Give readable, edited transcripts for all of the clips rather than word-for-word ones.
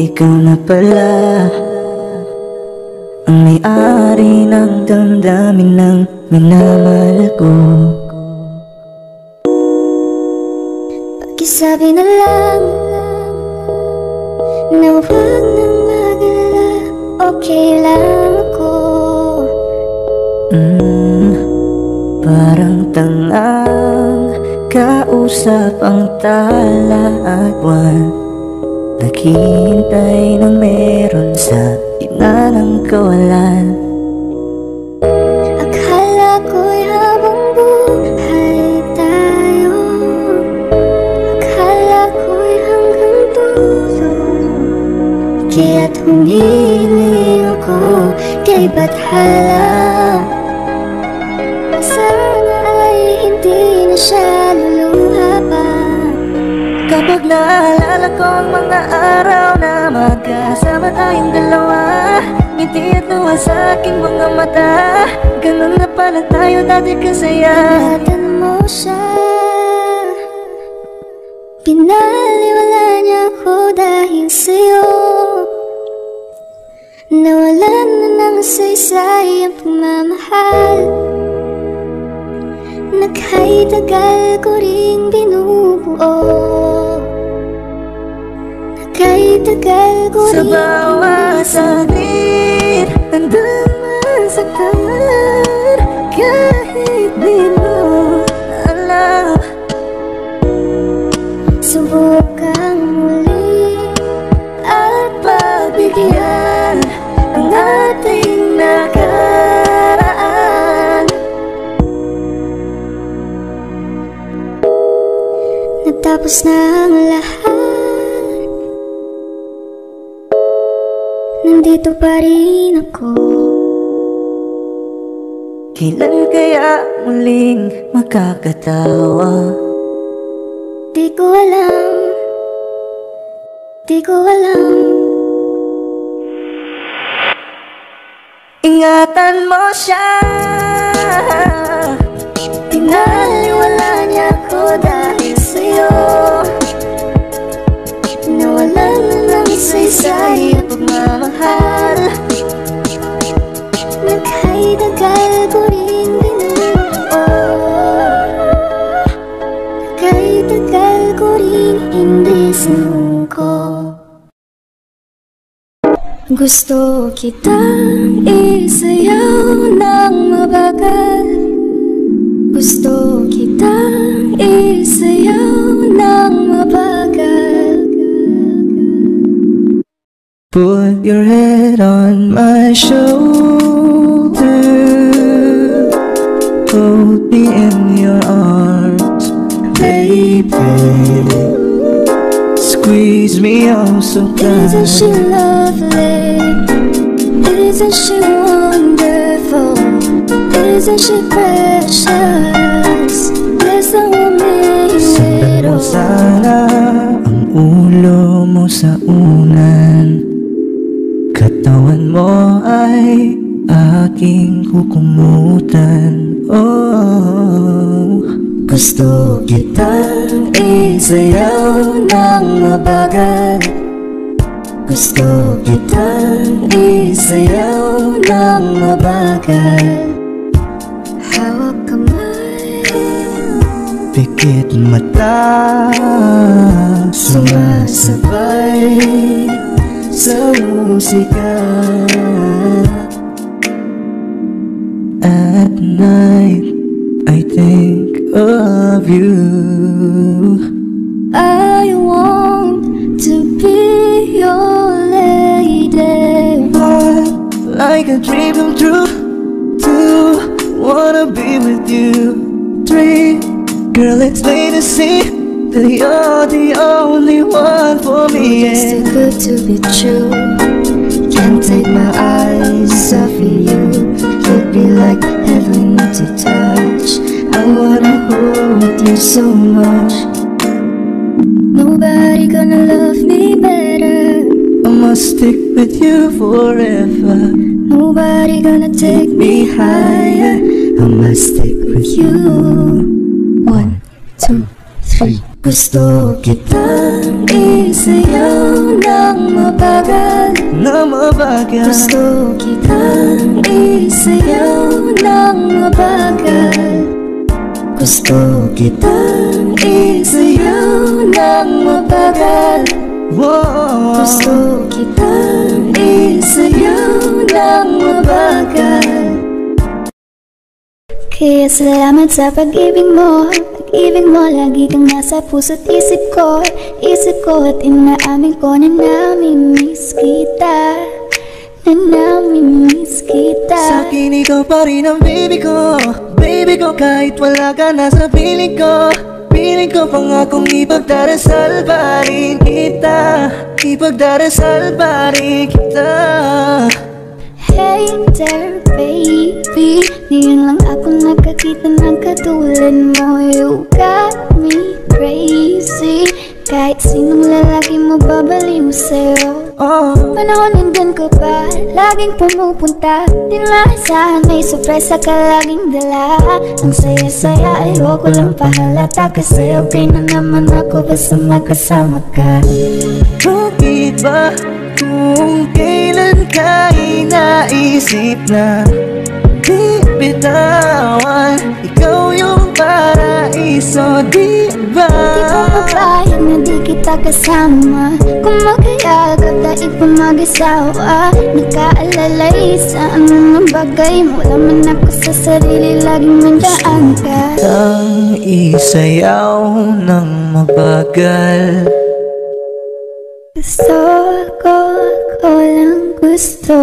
ikaw na pala ang may-ari ng damdamin ng minamahal ko. Pakisabi na lang na huwag nang mag-alala, okay lang ako. Parang tangang kausap ang tala at buwan, naghihintay ng meron sa gitna ng kawalan. Akala ko'y habang buhay tayo, akala ko'y hanggang dulo, kaya't humiling ako kay Bathala. Sana ay hindi na siya luluha pa. Kapag naalala ko ang mga araw na magkasama tayong dalawa, ngiti at luha sa aking mga mata, ganun na pala tayo dati kasaya. Ingatan mo siya, pinaliwala niya ako dahil sa'yo. Nawalan na ng saysay ang pagmamahal na kahit tagal ko ring binubuo, na kahit tagal ko ring sa bawat saglit hanggang masaktan, kahit di mo alam. Subukang muli at pagbigyan ang ating nakaraan. Natapos na ang lahat, nandito pa rin ako. Kailan kaya muling makakatawa? Di ko alam, di ko alam. Ingatan mo siya, pinaliwala niya ako dahil sa'yo. Nawalan na ng saysay ang pagmamahal na kahit tagal ko rin binubuo, na kahit tagal ko rin hindi sinuko. Gusto kitang isayaw ng mabagal, gusto kitang isayaw ng mabagal. put your head on my shoulder, hold me in your arms, baby. Squeeze me oh so tight. Isn't she lovely? Isn't she wonderful? Isn't she precious? There's no woman Sundan mo sana ang ulo mo sa unan, katawan mo ay aking kukumutan. Oh, gusto kitang isayaw ng mabagal, gusto kitang isayaw ng mabagal. hawak kamay, Pikit mata, sumasabay sa musika. At night, I think of you. I want to be your lady. But like a dream come true, two, wanna be with you. Three, girl, it's plain to see that you're the only one for me. It's too good to be true. Can't take my eyes off of you. You'd be like heaven to touch. I wanna hold you so much. Nobody gonna love me better. I must stick with you forever. Nobody gonna take me higher. I must stick with you. 1, 2, 3. Gusto kita isayaw ng mabagal. Gusto kitang isayaw ng mabagal. Gusto kitang isayaw ng mabagal. Gusto kitang isayaw ng mabagal. Kaya salamat sa pag-ibig mo. Pag-ibig mo, lagi kang nasa puso't isip ko. Isip ko at inaamin ko na namimiss kita. Na namimiss kita. Sa'kin ikaw pa rin ang baby ko. Baby ko kahit wala ka na sa piling ko. Piling ko pangakong ipagdarasal pa rin kita. Ipagdarasal pa rin kita. Hey there baby, ngayon lang ako nakakita ng katulad mo. You got me crazy. Kahit sinong lalaki mo babaliw sa'yo. Panahon nandun ka pa, laging pumupunta. Di maasahan may sorpresa ka laging dala. Ang saya-saya ayoko lang pahalata. Kasi okay na naman ako basta magkasama ka. Bakit ba kung kailan ka inaisip na di bitawan? Ikaw yung paraiso, di ba? Di ko mapayag na di kita kasama. Kung magkayagap dahil pa mag-asawa. Nagkaalalay sa anong bagay mo. Laman ako sa sarili, laging nandiyan ka. Ang isayaw ng mabagal. Gusto ko, ako lang gusto.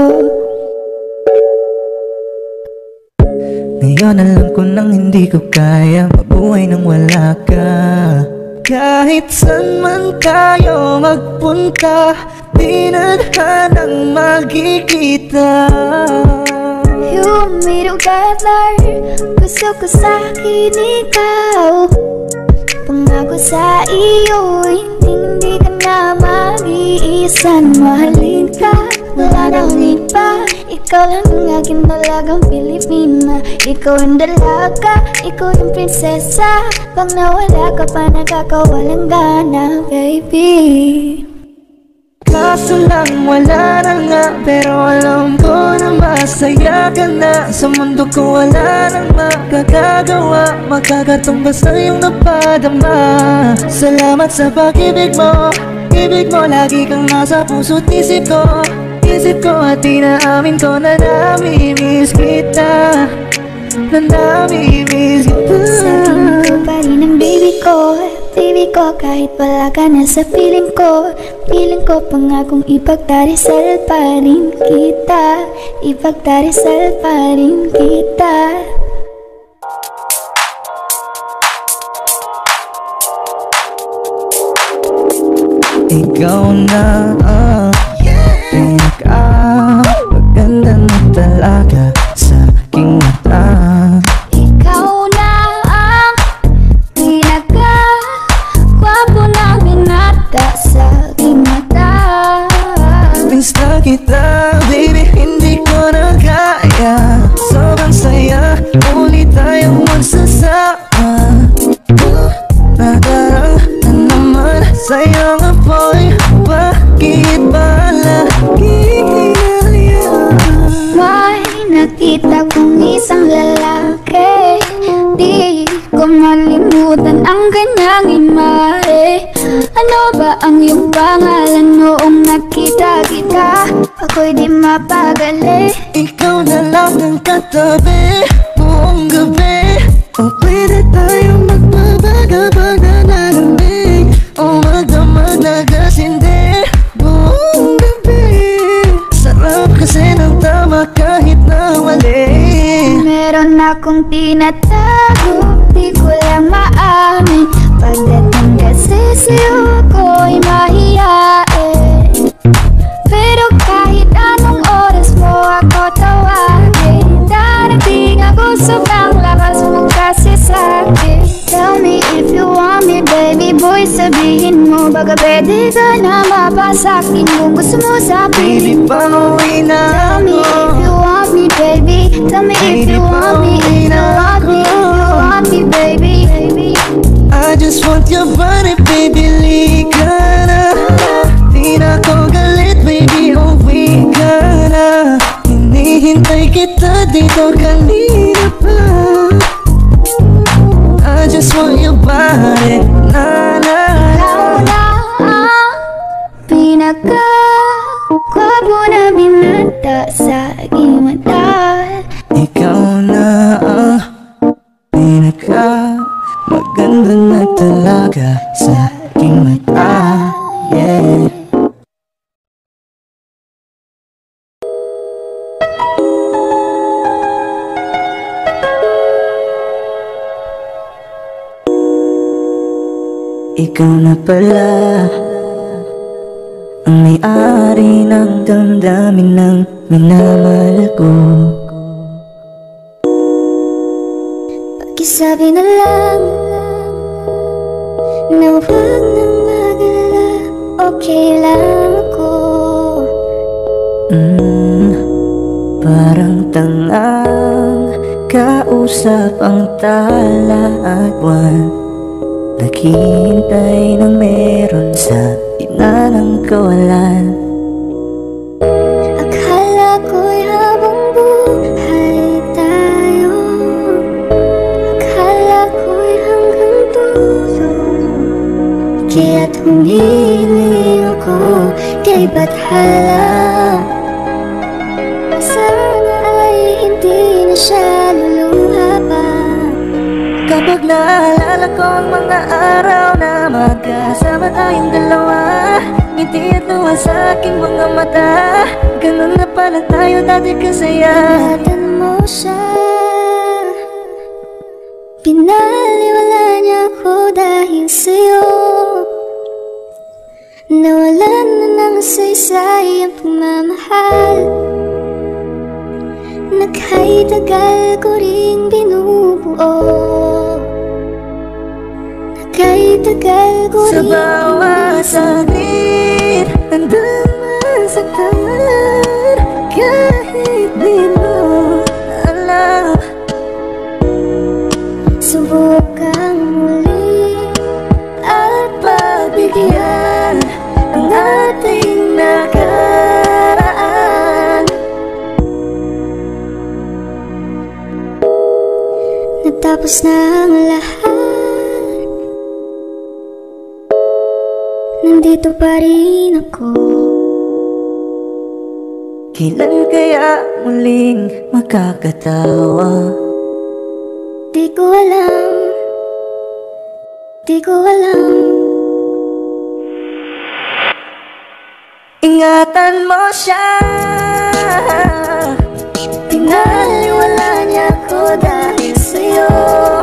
Ngayon alam ko nang hindi ko kaya mabuhay nang wala ka. Kahit saan man tayo magpunta, di na hanang magkikita. You me together, gusto ko sa'kin ikaw. Pangako sa iyo, hindi ka na mag-iisa. Mahalin ka, wala nang iba. Ikaw lang ang aking dalagang Pilipina. Ikaw ang dalaga, ikaw yung prinsesa. Pag nawala ka pa, nakakawalang gana, baby. Kaso lang wala na nga, pero alam ko na masaya ka na. Sa mundo ko wala nang makakagawa, makakatumbas na yung napadama. Salamat sa pag-ibig mo. Ibig mo lagi kang nasa puso't isip ko. Isip ko at inaamin ko na namimiss kita. Na namimiss kita. Sa'kin ko pa rin ang baby ko. Baby ko kahit wala ka na sa piling ko. Piling ko pangakong ipagdarasal pa rin kita. Ipagdarasal pa rin kita. Ikaw na maganda na talaga sa aking mata. Ikaw na ang pinaka-gwapo na binata sa aking mata. Miss na kita, baby, hindi ko na kaya. Sobrang saya, muli tayong magsasama. Nadarang na naman sa'yo nga boy. Bakit ba lagi kinaya? May nakita kong isang lalaki. Di ko malimutan ang kanyang imahe. Ano ba ang iyong pangalan noong nakita kita? Ako'y di mapagali. Ikaw na lang ang katabi buong gabi. O pwede tayo magpabaga-baga na lamig. O magdamag na gasindi buong gabi. Sarap kasi ng tama kahit na mali. Meron akong tinatago, di ko lang maamin. Pagdating kasi sa'yo ko'y mahihain. Pero kahit anong oras mo ako tawagin, darating ako sobrang lakas mo kasi sa'kin. Tell me if you want me, baby boy, sabihin mo. Baka pwede ka na mapasakin kung gusto mo sa Baby, piling ko. pauwi na Tell me if you want me, baby. Tell me if you want me, if you want me, if you want me, baby. I just want your body, baby, lika nandito kanina pa. I just want your body, na na na. Pinaka-gwapo na binata sa aking mata. Ikaw na ang pinaka-maganda na talaga sa aking mata, yeah. Ikaw na pala ang may-ari ng damdamin ng minamahal ko. Pakisabi na lang na huwag nang mag-alala, okay lang ako. Parang tangang kausap ang tala at buwan, naghihintay ng meron sa ina ng kawalan. Akala ko'y habang buhay tayo, akala ko'y hanggang dulo, kaya't humiling ako kay Bathala. Sana ay hindi na siya luluha pa. Kapag naalala ko ang mga araw na magkasama tayong dalawa, ngiti at luha sa aking mga mata, ganun na pala tayo dati kasaya. Ingatan mo siya, pinaliwala niya ako dahil sa'yo. Nawalan na ng saysay ang pagmamahal na kahit tagal ko ring binubuo, na kahit tagal ko Sa ring bawat saglit, nandun masaktan, kahit di mo alam. subukang muli At pagbigyan ang ating nakaraan. Natapos na ang lahat, nandito pa rin ako. Kailan kaya muling makakatawa? Di ko alam, di ko alam. Ingatan mo siya, pinaliwala niya ako dahil sa'yo.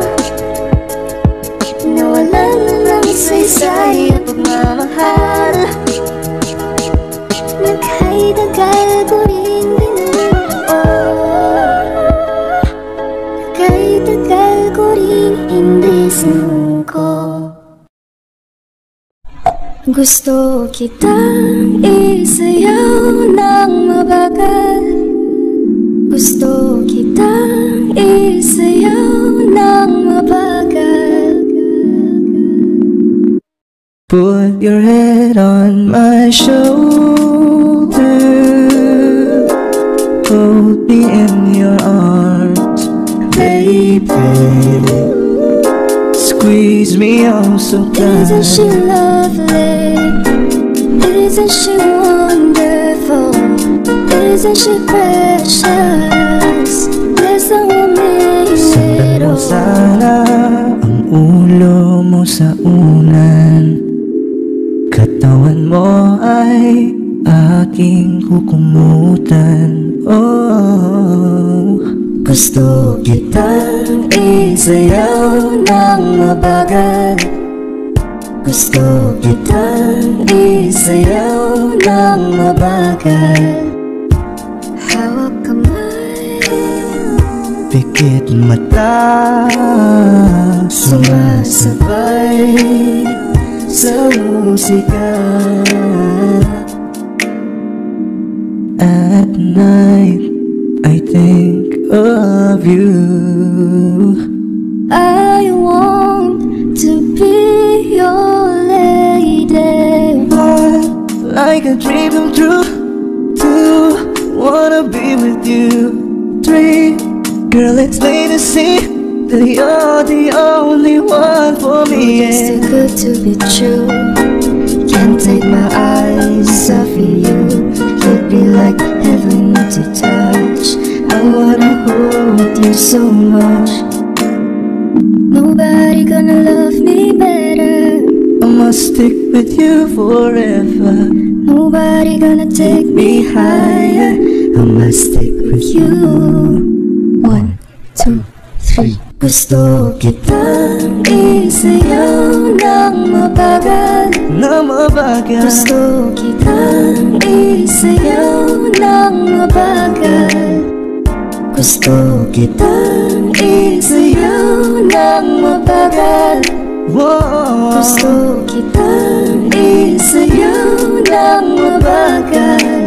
Nawalan na ng saysay ang pagmamahal na kahit tagal ko rin binubuo, na kahit tagal ko rin hindi sinuko. Gusto kitang isayaw ng mabagal, gusto kitang isayaw ng mabagal. Put your head on my shoulder, hold me in your arms, baby. Squeeze me oh so tight. Isn't she lovely? Isn't she wonderful? Isn't she precious? There's no woman Sundan mo little. sana ang ulo mo sa unan, katawan mo ay aking kukumutan. Oh, gusto kitang isayaw ng mabagal, gusto kitang isayaw ng mabagal. Hawak kamay, Pikit mata, sumasabay sa musika. At night, I think of you. I want to be your lady. Like a dream come true. 2, wanna be with you. 3, Girl, it's plain to see that you're the only one for me, It's too good to be true. Can't take my eyes off of you. You'd be like heaven to touch. I wanna hold you so much. Nobody gonna love me better. I must stick with you forever. Nobody gonna take me higher. I must stick with you. 1, 2, 3. Gusto kitang isayaw ng mabagal. Na mabagal. Gusto kitang isayaw ng mabagal. Gusto kitang isayaw ng mabagal. Whoa. Gusto kitang isayaw ng mabagal.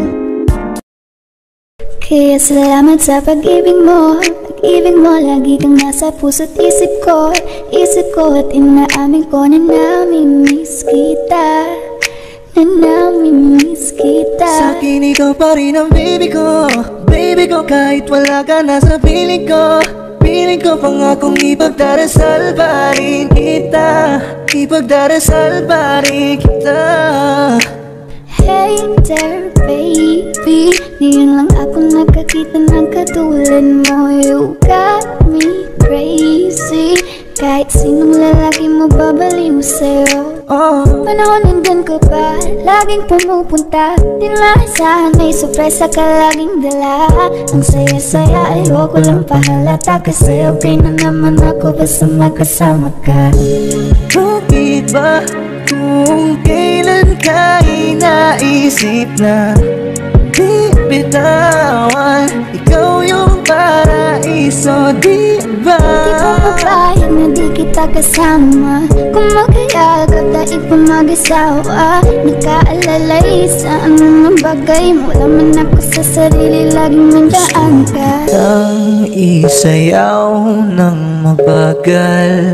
Kaya salamat sa pag-ibig mo. Pag-ibig mo, lagi kang nasa puso't isip ko. Isip ko at inaamin ko na namimiss kita. Na namimiss kita. Sa'kin ikaw pa rin ang baby ko. Baby ko kahit wala ka na sa piling ko. Piling ko pangakong ipagdarasal pa rin kita. Ipagdarasal pa rin kita. Hey there baby, ngayon lang ako nakakita ng katulad mo. You got me crazy. Kahit sinong lalaki mo babaliw sa'yo. Panahon nandun ka pa, laging pumupunta. Di maasahan may sorpresa ka laging dala. Ang saya-saya ayoko lang pahalata. Kasi okay na naman ako basta magkasama ka. Bakit ba kung kailan ka inaisip na di bitawan? Ikaw yung paraiso, di ba? Di ko papayag na di kita kasama. Kung magkayagap dahil pa mag-asawa. Nakaalalay sa anong bagay. Wala man ako sa sarili, laging nandaan ka. Ang isayaw ng mabagal.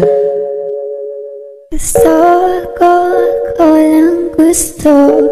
Gusto ko, ako lang gusto.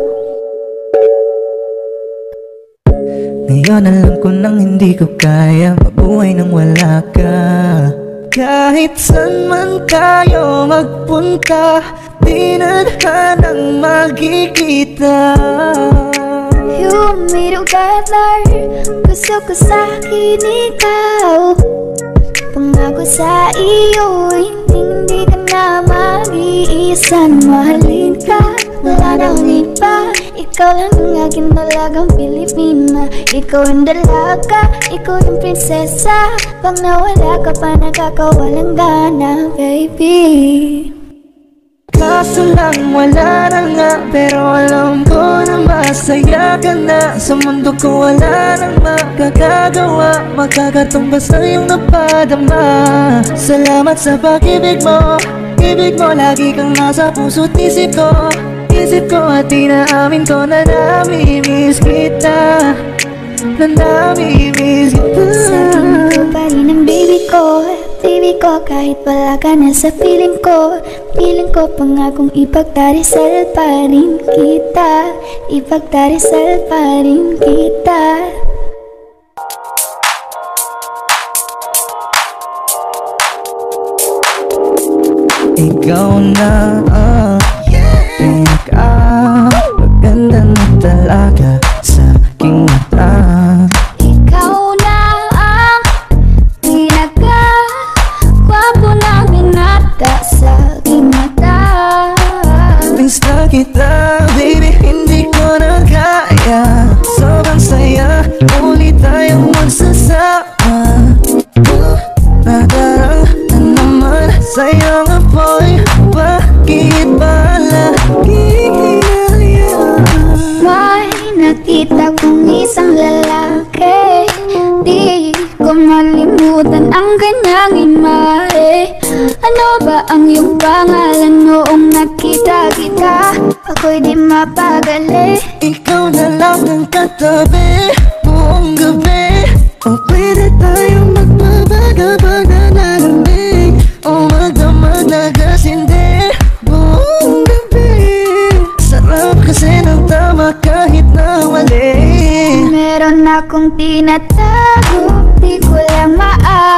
Ngayon alam ko nang hindi ko kaya mabuhay nang wala ka. Kahit saan man tayo magpunta, di na hanang magkikita. You made together, gusto ko sa'kin ikaw. Pangako sa iyo, hindi ka na mag-iisa. Mahalin ka, wala na akong iba. Ikaw lang ang aking dalagang Pilipina. Ikaw ang dalaga, ikaw yung prinsesa. Pag nawala ka pa, nakakawalang gana, baby. Kaso lang wala na nga, pero alam ko na masaya ka na. Sa mundo ko wala nang makakagawa, makakatumbas na yung napadama. Salamat sa pag-ibig mo. Ibig mo lagi kang nasa puso't isip ko. Isip ko at inaamin ko na namimiss kita. Na namimiss kita. Sa'kin ikaw pa rin ang baby ko. Baby ko kahit wala ka na sa piling ko. Piling ko pangakong ipagdarasal pa rin kita. Ipagdarasal pa rin kita. Ikaw na maganda na talaga sa aking mata. Ikaw na ang pinaka-gwapo na binata sa aking mata. Miss na kita, baby, hindi ko na kaya. Sobrang saya, ulit tayong magsasama. Nadarang na naman sa'yo nga boy. Bakit ba lagi kinaya? May nakita kong isang lalaki. Di ko malimutan ang kanyang imahe. Ano ba ang iyong pangalan noong nakita kita? Ako'y di mapagali. Ikaw na lang ang katabi buong gabi. O pwede tayong magbabaga pag nalalamig. O magdamag na kasindi buong gabi. Sarap kasi ng tama kahit na mali. Meron akong tinatago, di ko lang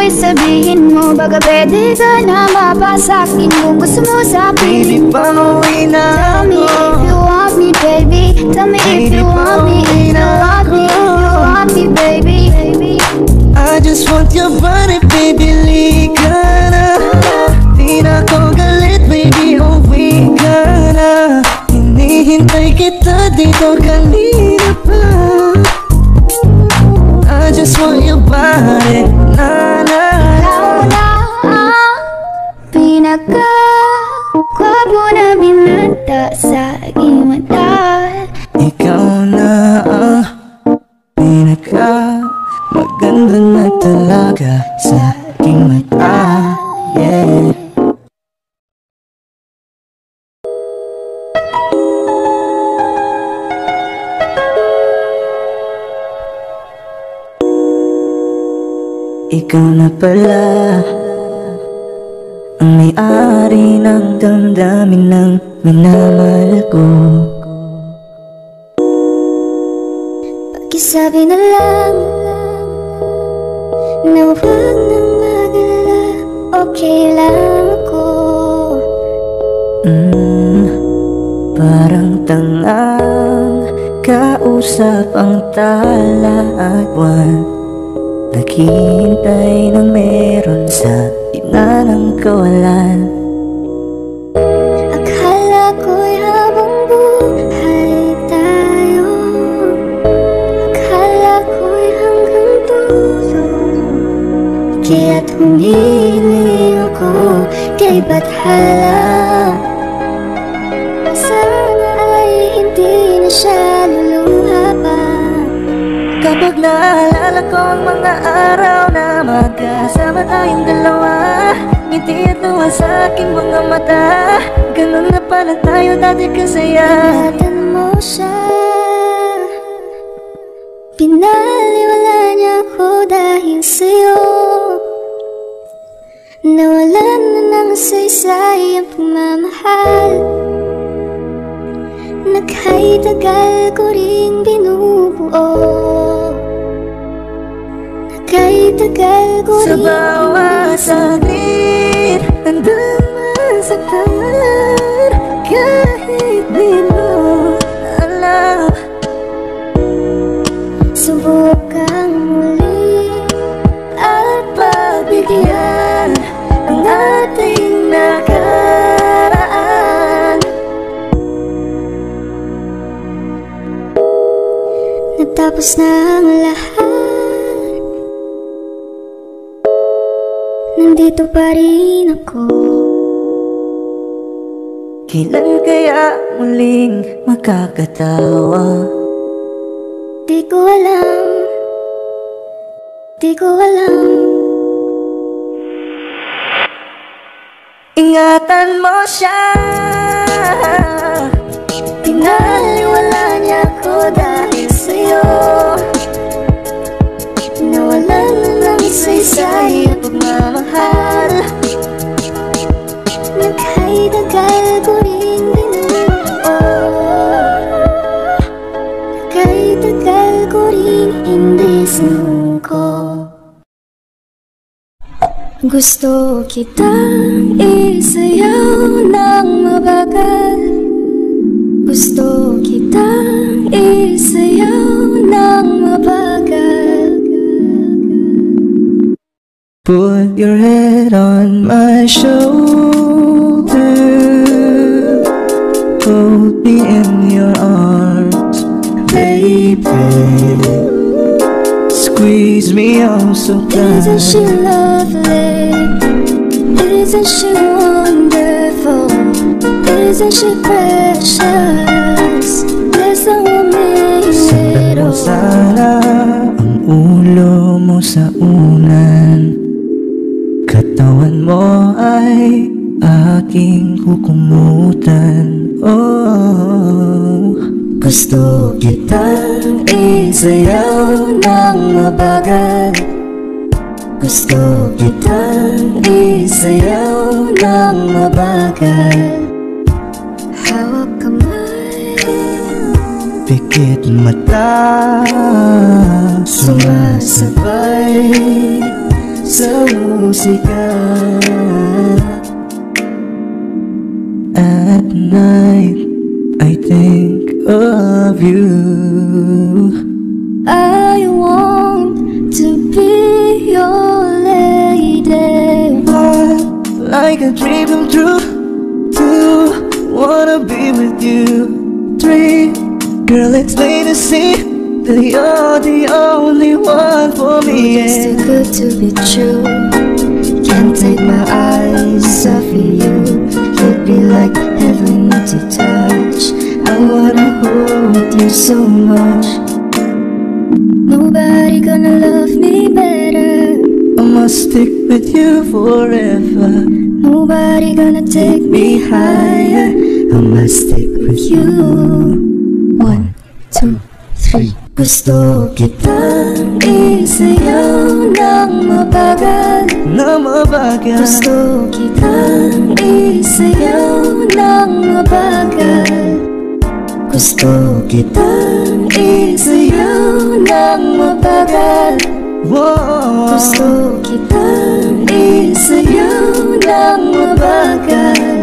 ako'y sabihin mo, baka pwede ka na mapasakin kung gusto mo sa Baby, piling. pauwi na Tell me if you want me, baby. Tell me if you want me, if you want me, if you want me, baby. I just want your body, baby, lika na. Di na ko galit, baby, uwi ka na. Hinihintay kita dito kanina pa. I just want your body, na na na. Ikaw na ang pinaka-gwapo na binata sa aking mata. Ikaw na ang pinaka-maganda na talaga sa aking mata. Yeah. Ikaw na pala ang may-ari ng damdamin ng minamahal ko. Pakisabi na lang na huwag nang mag-alala, okay lang ako. Parang tangang kausap ang tala at buwan. Naghihintay ng meron sa gitna ng kawalan. Akala ko'y habang buhay tayo, akala ko'y hanggang dulo. Kaya't humiling ako kay Bathala. Sana ay hindi na siya luluha pa. Kapag naalala ko ang mga araw na magkasama tayong dalawa, ngiti at luha sa aking mga mata. Ganun na pala tayo dati kasaya. Ingatan mo siya, pinaliwala niya ako dahil sa'yo. Nawalan na ng saysay ang pagmamahal na kahit tagal ko rin binubuo. Kahit tagal ko Sa rin bawat saglit, nandun masaktan. Kahit di mo alam, subukang muli at pagbigyan ang ating nakaraan. Natapos na ang lahat, nandito pa rin ako. Kailan kaya muling makakatawa? Di ko alam, di ko alam. Ingatan mo siya, pinaliwala niya ko dahil sa'yo. Nawalan na ng saysay ang pagmamahal Na kahit tagal ko rin binubuo, na kahit tagal ko rin hindi sinuko. Gusto kitang isayaw ng mabagal, gusto kitang isayaw ng mabagal. Put your head on my shoulder, hold me in your arms, baby. Squeeze me oh so Isn't she tight. lovely? Isn't she wonderful? Isn't she precious? There's no amazing Mo sana ang ulo mo sa unan, katawan mo ay aking kukumutan. Oh, gusto kitang isayaw ng mabagal, gusto kitang isayaw ng mabagal. hawak kamay, Pikit mata, sumasabay sa musika. At night, I think of you. I want to be your lady. Like a dream come true. 2, wanna be with you. 3, girl, it's plain to see that you're the only one for me. It's too good to be true. Can't take my eyes off of you. You'd be like heaven to touch. I wanna hold you so much. Nobody gonna love me better. I must stick with you forever. Nobody gonna take me higher. I must stick with you. 1, 2, 3. Gusto kitang isayaw ng mabagal. Gusto kitang isayaw ng mabagal. Gusto kitang isayaw ng mabagal. Gusto kitang isayaw ng mabagal.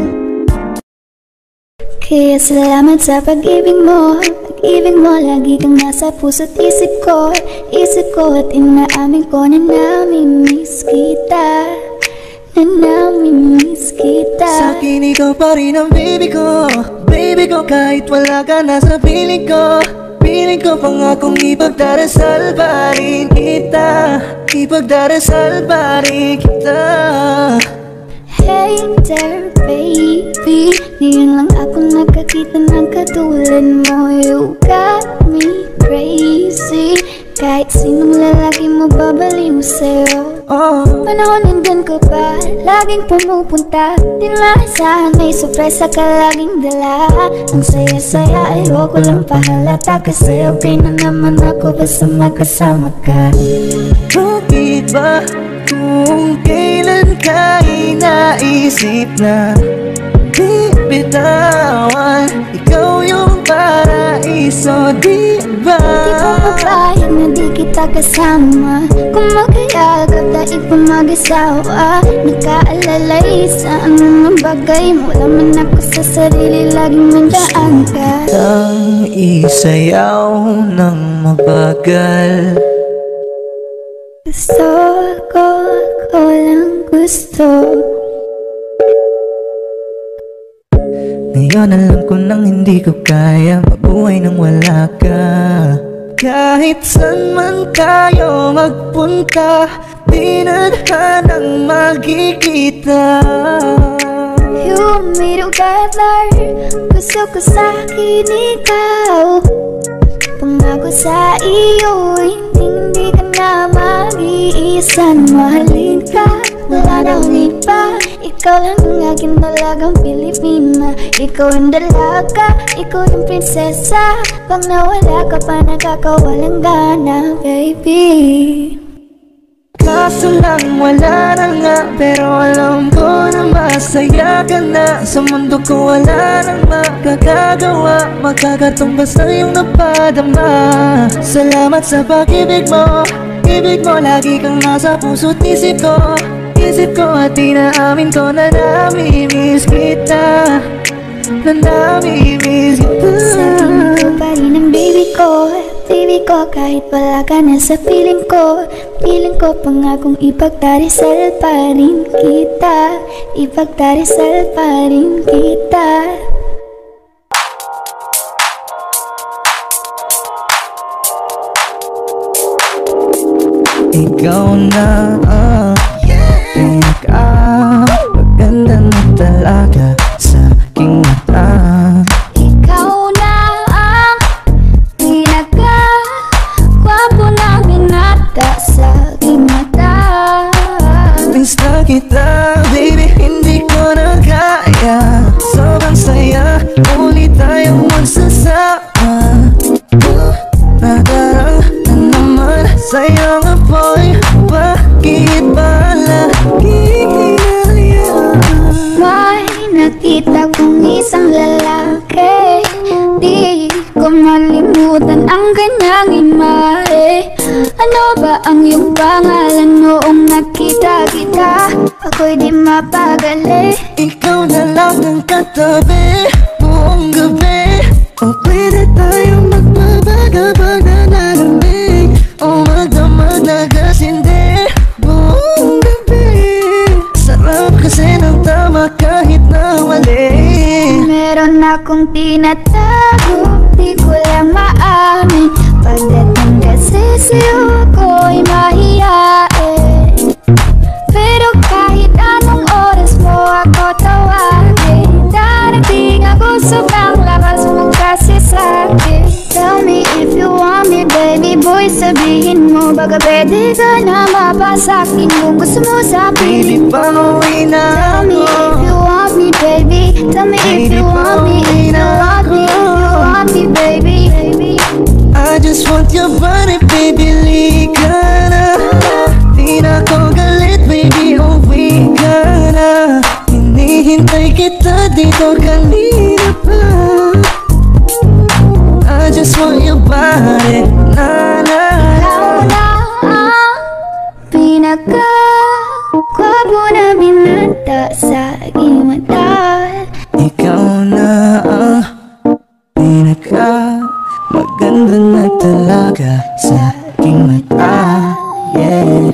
Kaya salamat sa pag-ibig mo. Pag-ibig mo, lagi kang nasa puso't isip ko. Isip ko at inaamin ko na namimiss kita. Na namimiss kita. Sa'kin ikaw pa rin ang baby ko. Baby ko kahit wala ka na sa piling ko. Piling ko pangakong ipagdarasal pa rin kita. Ipagdarasal pa rin kita. Hey there baby, ngayon lang ako nakakita ng katulad mo. You got me crazy. Kahit sinong lalaki mo babaliw sa'yo. Panahon nandun ka pa, laging pumupunta. Di naasahan may sorpresa ka laging dala. Ang saya-saya, ayoko lang pahalata. Kasi okay na naman ako basta magkasama ka. Bakit ba kung kailan ka inaisip na di bitawan? Ikaw yung paraiso, di ba? Di ko papayag na di kita kasama. Kung magkayagap dahil pa mag-asawa. Nakaalalay sa mga bagay. Wala man ako sa sarili, laging mandaan ka. Ang isayaw ng mabagal. Gusto ko, ako lang gusto. Ngayon alam ko nang hindi ko kaya mabuhay nang wala ka. Kahit saan man tayo magpunta, di na hanang magkikita. You me together, gusto ko sa'kin ikaw. Pangako sa iyo, hindi ka na mag-iisa. Mahalin ka, wala na akong iba. Ikaw lang ang aking dalagang Pilipina. Ikaw ang dalaga, ikaw yung prinsesa. Pag nawala ka pa, nakakawalang gana, baby. Kaso lang wala na nga, pero alam ko na masaya ka na. Sa mundo ko wala nang makakagawa, magkakatong basta yung napadama. Salamat sa pag-ibig mo. Ibig mo lagi kang nasa puso't isip ko. Isip ko at inaamin ko na namimiss kita. Na namimiss kita. Sa'kin ikaw pa rin ang baby ko. Baby ko kahit wala ka na sa piling ko. Piling ko pangakong ipagdarasal pa rin kita. Ipagdarasal pa rin kita. Ikaw na maganda na talaga sa aking mata. Ikaw na ang pinaka-gwapo na binata sa aking mata. Miss na kita, baby, hindi ko na kaya. Sobrang saya, ulit tayong magsasama. Nadarang na naman sa'yo nga boy. Bakit ba laging hinaliyan? May nakita kong isang lalaki. Di ko malimutan ang kanyang imahe. Ano ba ang iyong pangalan noong nakita ako'y di mapagali. Ikaw na lang ang katabi buong gabi. O pwede tayong magbabaga-baga na lamig, o magdamag na gasindi buong gabi. Sarap kasi ng tama kahit na mali. Meron akong tinatago, di ko lang maamin. Pagdating kasi sa'yo ako'y mahiyain. Pero kahit anong oras mo ako tawagin, darating ako sobrang lakas mo kasi sa'kin. Tell me if you want me, baby boy, sabihin mo. Baga pwede ka na mapasakin kung gusto mo sa Baby, piling. pauwi na Tell me ako. if you want me, baby. Tell me if you want me, if you want me, if you want me, baby. I just want your body, baby, lika na. Di na ko galit, baby, uwi ka na. Hinihintay kita dito kanina pa. I just want your body, na na. Ikaw na ang pinaka-gwapo na binata sa aking mata. Ikaw na ang pinaka-maganda na talaga sa aking mata. Yeah.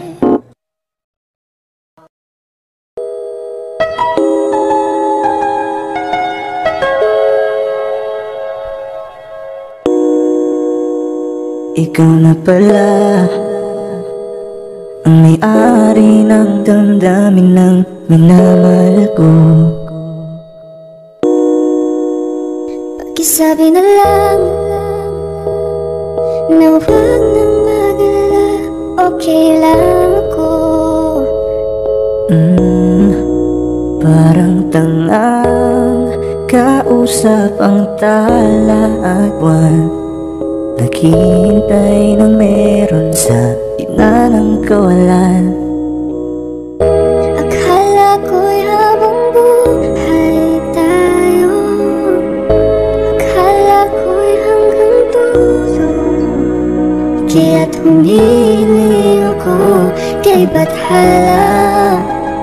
Ikaw na pala ang may-ari ng damdamin ng minamahal ko. Pakisabi na lang na huwag nang mag-alala, okay lang ako. Parang tangang kausap ang tala at buwan, naghihintay ng meron sa gitna ng kawalan. Akala ko'y habang buhay tayo, akala ko'y hanggang dulo. Kaya't humili ako kay Bathala.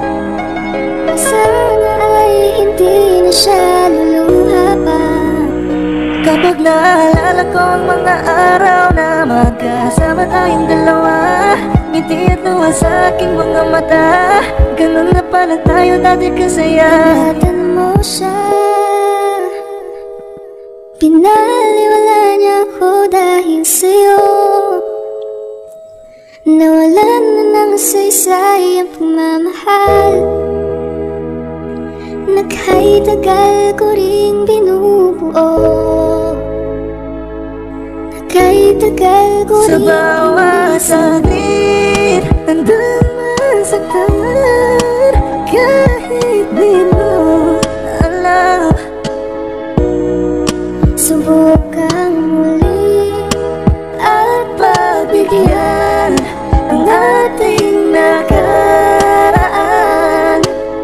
Sana ay hindi na siya luluha pa. Kapag naalala ko ang mga araw na magkasama tayong dalawa, ngiti at luha sa aking mga mata. Ganun na pala tayo dati kasaya. Ingatan mo siya, pinaliwala niya ako dahil sa'yo. Nawalan na ng saysay ang pagmamahal na kahit tagal ko ring binubuo, na kahit tagal ko Sa ring bawat saglit, nandun man sa talan, kahit di mo alam. Subukang muli At pagbigyan ang ating nakaraan.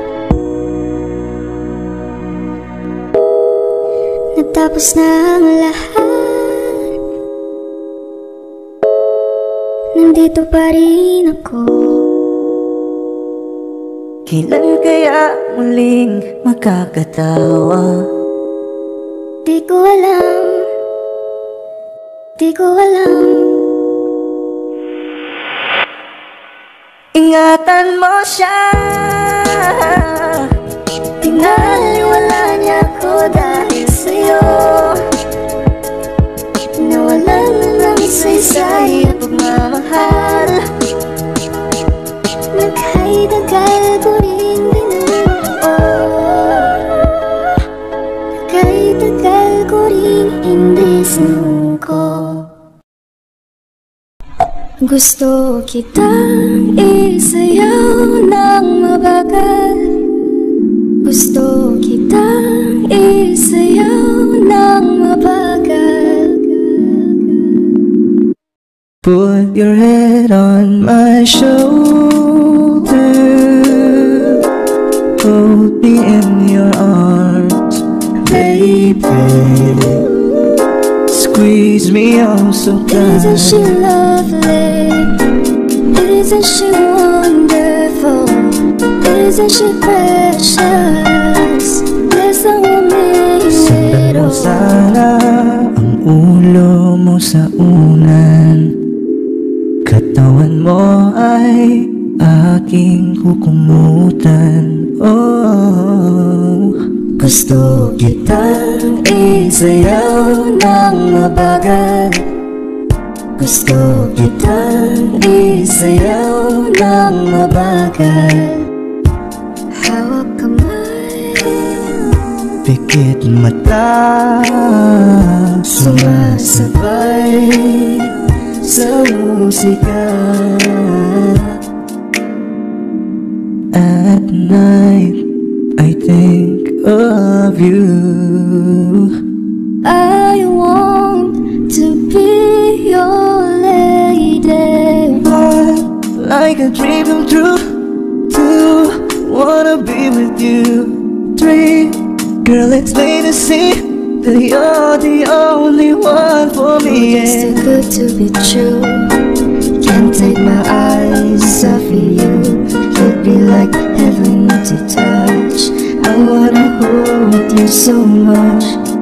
natapos na ang lahat, nandito pa rin ako. Kailan kaya muling makakatawa? Di ko alam, di ko alam. Ingatan mo siya, pinaliwala niya ko dahil sa'yo. Nawalan na ng saysay at pagmamahal na kahit tagal ko rin binubuo, na kahit tagal ko rin hindi sinuko. Gusto kitang isayaw ng mabagal, gusto kitang isayaw ng mabagal. Put your head on my shoulder, hold me in your arms, baby. Squeeze me oh so Isn't she tight. lovely? Isn't she wonderful? Isn't she precious? There's no Sundan mo sana ang ulo mo sa unan. Katawan mo ay aking kukumutan. Oh, gusto kitang isayaw ng mabagal. Gusto kitang isayaw ng mabagal. Hawak kamay, Pikit mata, sumasabay sa musika. At night, I think of you. I want to be your lady. Like a dream come true. 2, wanna be with you. 3, girl, it's plain to see that you're the only one for me. It's too good to be true. Can't take my eyes off of you. You'd be like heaven to touch. I wanna hold you so much.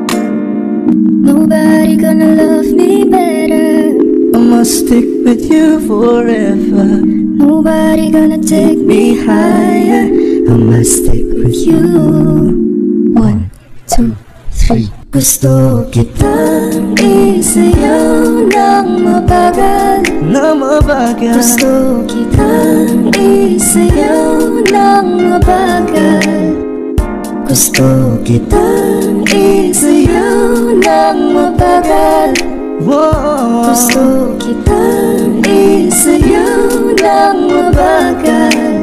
Nobody gonna love me better. I must stick with you forever. Nobody gonna take me higher. I must stick with You. 1, 2, 3. Gusto kitang isayaw ng mabagal. na mabagal. Gusto kitang isayaw ng mabagal. Gusto kitang isayaw ng mabagal. Whoa. Gusto kitang isayaw ng mabagal.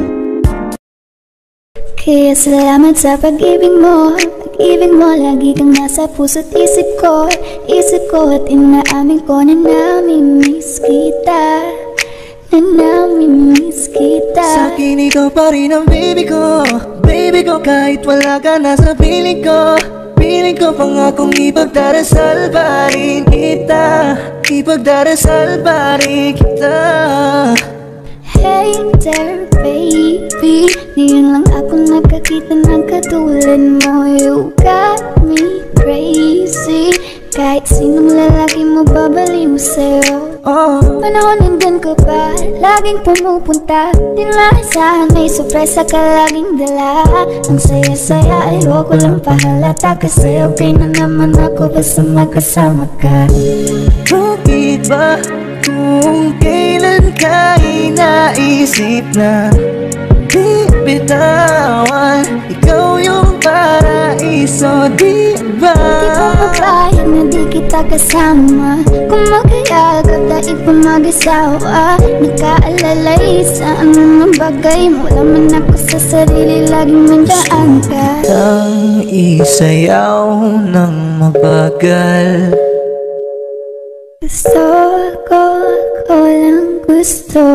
Kaya salamat sa pag-ibig mo. Pag-ibig mo, lagi kang nasa puso't isip ko. Isip ko at inaamin ko na namimiss kita. Na namimiss kita. Sa'kin ikaw pa rin ang baby ko. Baby ko kahit wala ka na sa piling ko. Piling ko pangakong ipagdarasal pa rin kita. Ipagdarasal pa rin kita. Hey there baby, ngayon lang ako nakakita ng katulad mo. You got me crazy. Kahit sinong lalaki mo babaliw sa'yo. Oh, Panahon nandun ka pa, laging pumupunta. Di naasahan, may sorpresa ka laging dala. Ang saya-saya, ayoko lang pahalata. Kasi okay na naman ako basta magkasama ka. bakit ba kung kailan ka inaisip na di bitawan? Ikaw yung paraiso, di ba? Di ko mapayag na di kita kasama. Kung magkayagap dahil pa mag-asawa. Nakaalalay sa anong bagay mo. Laman ako sa sarili, laging mandaan ka. Ang isayaw ng mabagal. Gusto ko lang gusto.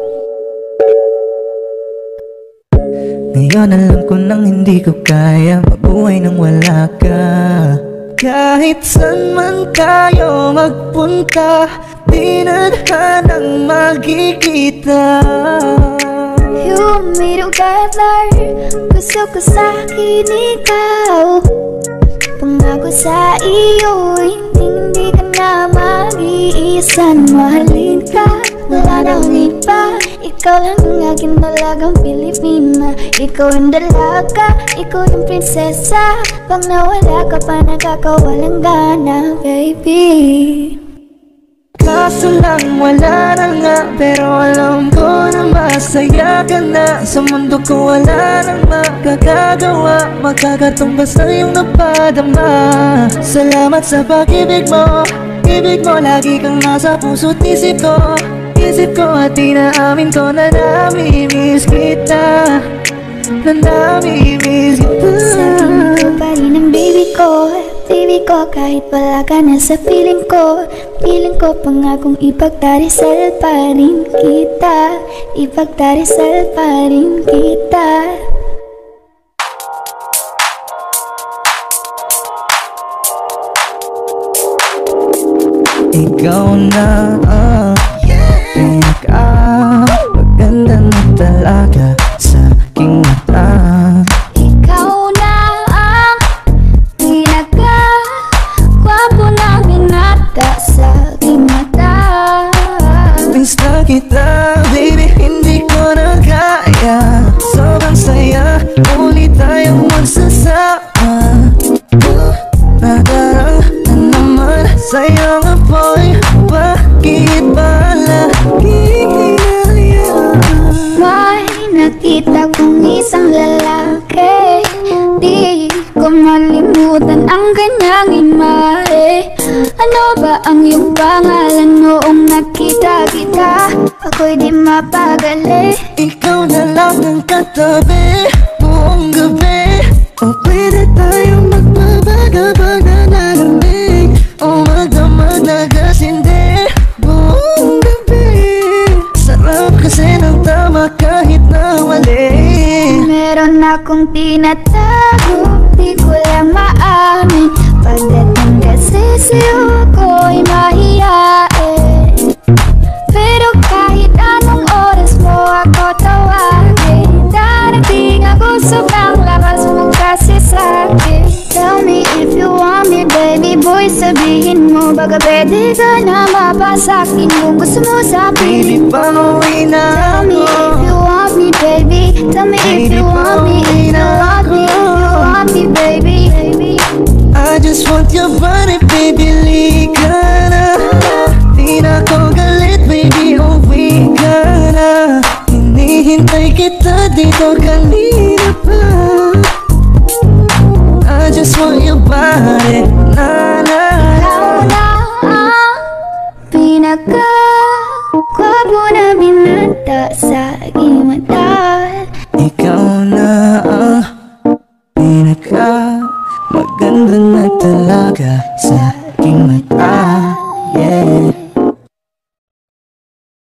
Ngayon alam ko nang hindi ko kaya mabuhay nang wala ka. Kahit saan man tayo magpunta, di na hanang magkikita. You me together, gusto ko sa'kin ikaw. Pangako sa iyo, hindi ka na mag-iisa. Mahalin ka, wala na akong iba. Ikaw lang ang aking dalagang Pilipina. Ikaw ang dalaga, ikaw yung prinsesa. Pag nawala ka pa, nakakawalang gana, baby. Kaso lang wala na nga, pero alam ko na masaya ka na. Sa mundo ko wala nang makakagawa, magkakatumbas na yung napadama. Salamat sa pag-ibig mo. Ibig mo lagi kang nasa puso't isip ko. Isip ko at inaamin ko na namimiss kita. Na namimiss kita. Sa'kin ko pa rin ang baby ko. Baby ko kahit wala ka na sa piling ko. Piling ko pangakong ipagdarasal pa rin kita. Ipagdarasal pa rin kita. Ikaw na ang maganda na talaga sa aking mata. Ikaw na ang pinaka-gwapo na binata sa aking mata. Miss na kita, baby, hindi ko na kaya. Sobrang saya, muli tayong magsasama. Nadarang na naman sa'yo nga boy, bakit ba laging hinayaan? May nakita kong isang lalaki, di ko malimutan ang kanyang imahe. Ano ba ang iyong pangalan noong nakita kita? Ako'y di mapagali. Ikaw na lang ang katabi buong gabi. O pwede tayong magbabaga-baga na lamig, o magdamag na gasindi buong gabi. Sarap kasi ng tama kahit na mali. Meron akong tinatago, di ko lang maamin. Pagdating kasi sa'yo ako'y mahihain. Pero kahit anong oras mo ako tawagin, darating ako sobrang lakas mo kasi sa'kin. Tell me if you want me, baby boy, sabihin mo. Baka pwede ka na mapasakin kung gusto mo sa Baby, akin. pauwi na Tell me ako. if you want me, baby. Tell me if you want me, if you want me, if you want me, baby. I just want your body, baby, lika na. Di na ko galit, baby, uwi ka na. Hinihintay kita dito kanina pa. I just want your body, na na Ikaw na ang pinaka-gwapo na binata sa aking mata. Ikaw na ang pinaka maganda na talaga sa